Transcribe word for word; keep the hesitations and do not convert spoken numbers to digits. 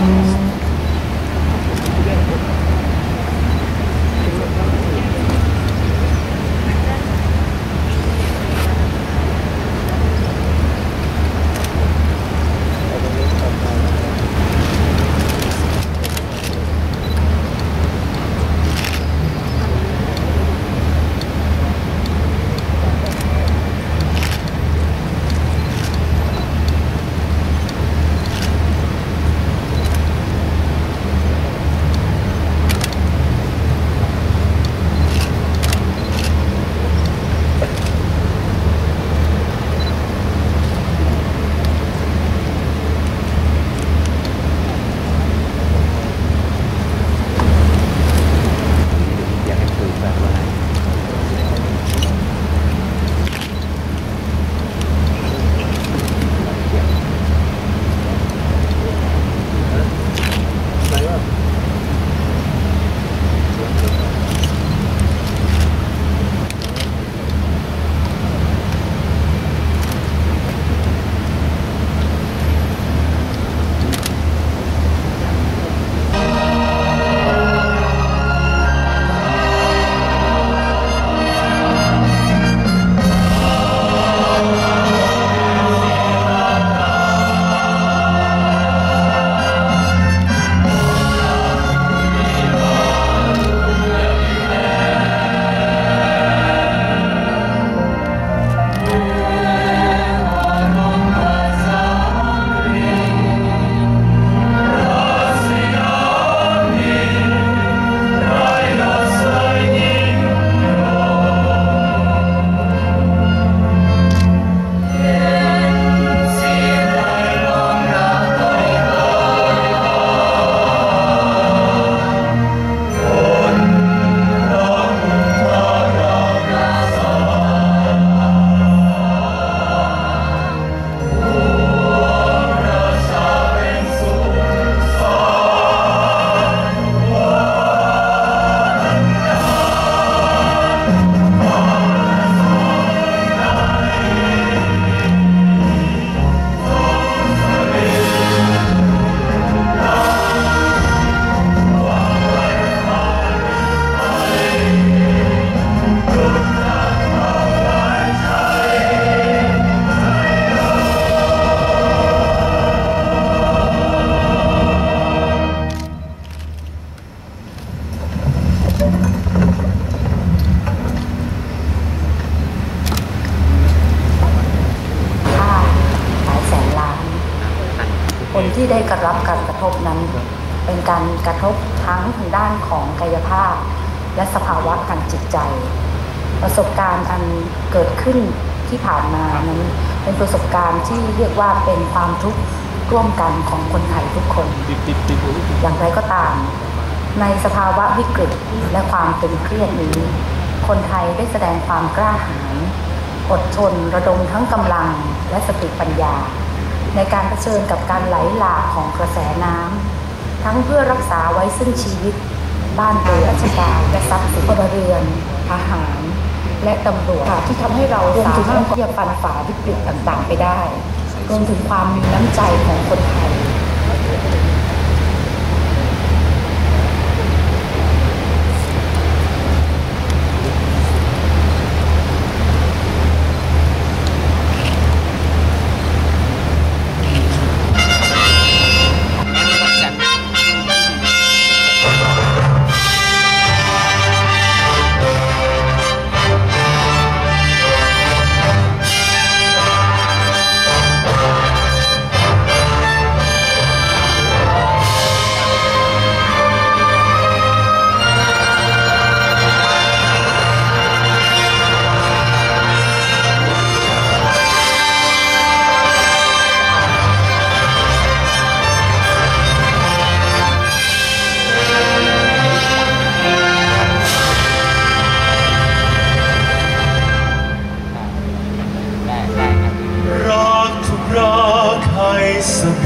คนที่ได้กระรับการกระทบนั้นเป็นการกระทบทั้งทางด้านของกายภาพและสภาวะทางจิตใจประสบการณ์อันเกิดขึ้นที่ผ่านมานั้นเป็นประสบการณ์ที่เรียกว่าเป็นความทุกข์ร่วมกันของคนไทยทุกคนอย่างไรก็ตามในสภาวะวิกฤตและความตึงเครียดนี้คนไทยได้แสดงความกล้าหาญอดทนระดมทั้งกำลังและสติปัญญาในการเผชิญกับการไหลหลากของกระแสน้ำทั้งเพื่อรักษาไว้ซึ่งชีวิตบ้านเรือนราชการและทรัพย์สินพลเรือนทหารและตำรวจที่ทำให้เราสามารถที่จะฟันฝ่าวิกฤตต่างๆไปได้รวมถึงความมีน้ำใจของคนไทยรักทุกรักให้เสม